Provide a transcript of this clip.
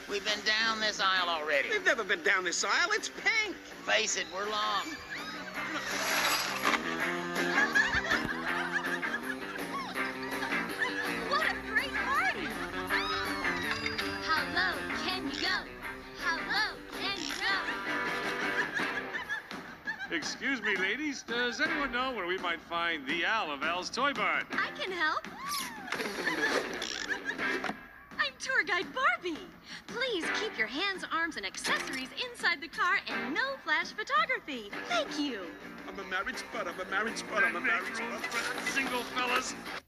We've been down this aisle already. We've never been down this aisle. It's pink. Face it, we're lost. What a great party! How low can you go? How low can you go? Excuse me, ladies. Does anyone know where we might find the Al of Al's Toy Barn? I can help. I'm tour guide Barbie. Please keep your hands, arms, and accessories inside the car and no flash photography. Thank you. I'm a married spud. I'm a married spud. I'm a married spud. Single fellas.